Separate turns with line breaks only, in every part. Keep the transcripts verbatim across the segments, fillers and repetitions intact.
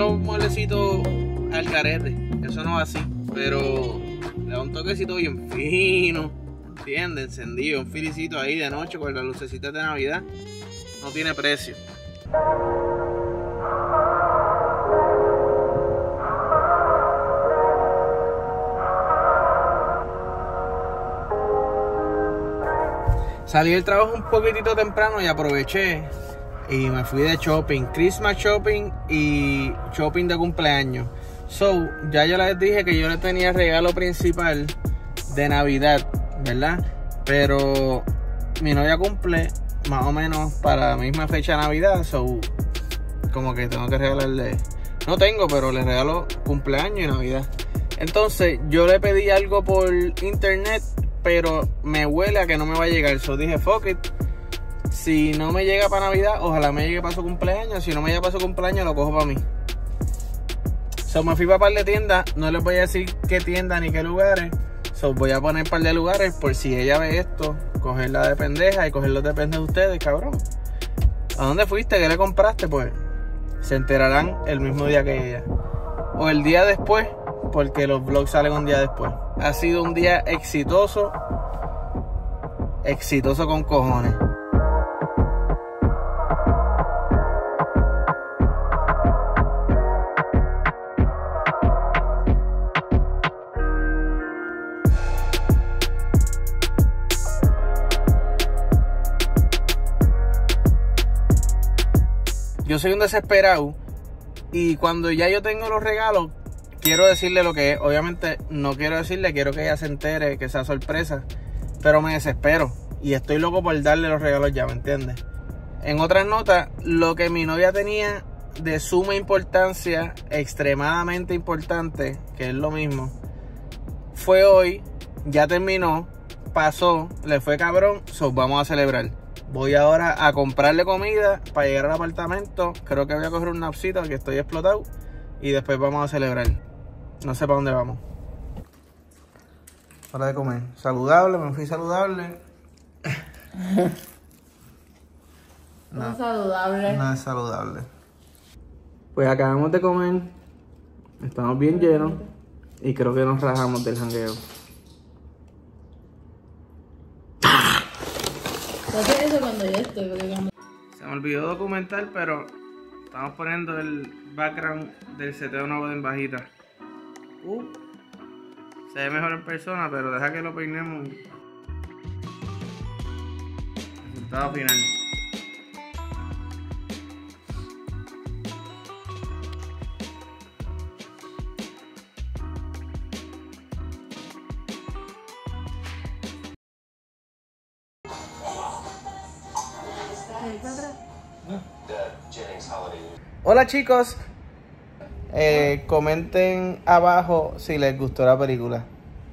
los mueblecitos al carete, eso no es así, pero le da un toquecito bien fino, ¿entiendes? Encendido, un filicito ahí de noche con las lucecitas de Navidad, no tiene precio. Salí del trabajo un poquitito temprano y aproveché y me fui de shopping, Christmas shopping y shopping de cumpleaños. So, ya yo les dije que yo le tenía el regalo principal de Navidad, ¿verdad? Pero mi novia cumple más o menos para la misma fecha de Navidad, so como que tengo que regalarle, no tengo, pero le regalo cumpleaños y Navidad. Entonces yo le pedí algo por internet, pero me huele a que no me va a llegar. So dije, fuck it. Si no me llega para Navidad, ojalá me llegue para su cumpleaños. Si no me llega para su cumpleaños, lo cojo para mí. So me fui para un par de tiendas. No les voy a decir qué tienda ni qué lugares. So voy a poner un par de lugares por si ella ve esto, cogerla de pendeja y cogerlos de pendeja de ustedes, cabrón. ¿A dónde fuiste? ¿Qué le compraste? Pues se enterarán el mismo día que ella. O el día después, porque los vlogs salen un día después. Ha sido un día exitoso. Exitoso con cojones. Yo soy un desesperado y cuando ya yo tengo los regalos, quiero decirle lo que es. Obviamente no quiero decirle, quiero que ella se entere, que sea sorpresa. Pero me desespero y estoy loco por darle los regalos ya, ¿me entiendes? En otras notas, lo que mi novia tenía de suma importancia, extremadamente importante, que es lo mismo, fue hoy, ya terminó, pasó, le fue cabrón, so vamos a celebrar. Voy ahora a comprarle comida para llegar al apartamento. Creo que voy a coger un napsito que estoy explotado y después vamos a celebrar. No sé para dónde vamos. Hora de comer. Saludable, me fui saludable.
No es saludable.
No es saludable. Pues acabamos de comer. Estamos bien llenos. Y creo que nos rajamos del jangueo.
¿Qué eso cuando yo estoy? Porque cuando...
Se me olvidó documentar, pero estamos poniendo el background del seteo nuevo en bajita. Uh. Se ve mejor en persona, pero deja que lo peinemos. Resultado final. Hola chicos. Eh, comenten abajo si les gustó la película.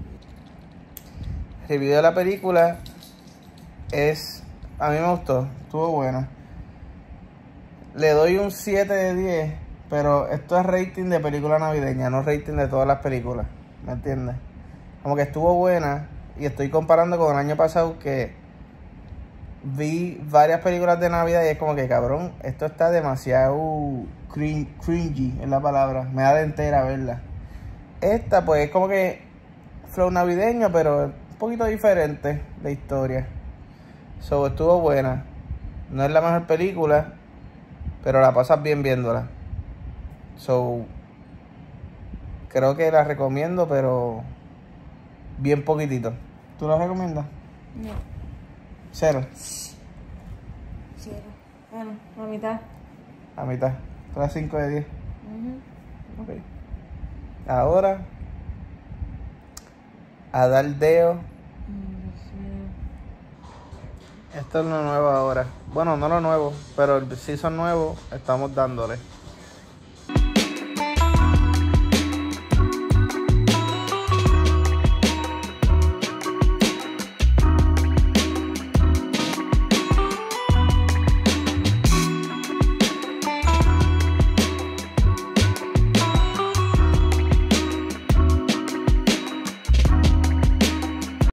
El review de la película es... A mí me gustó, estuvo buena. Le doy un siete de diez, pero esto es rating de película navideña, no rating de todas las películas, ¿me entiendes? Como que estuvo buena y estoy comparando con el año pasado que vi varias películas de Navidad y es como que, cabrón, esto está demasiado cring, cringy, es la palabra. Me da de entera verla. Esta, pues, es como que flow navideño, pero un poquito diferente de historia. So, estuvo buena. No es la mejor película, pero la pasas bien viéndola. So, creo que la recomiendo, pero bien poquitito. ¿Tú la recomiendas?
No.
Cero.
Cero. Bueno, a mitad.
A mitad. Todas cinco de diez.
Uh-huh.
Ok. Ahora, a dar deo. Esto es lo nuevo ahora. Bueno, no lo nuevo, pero el season nuevo estamos dándole.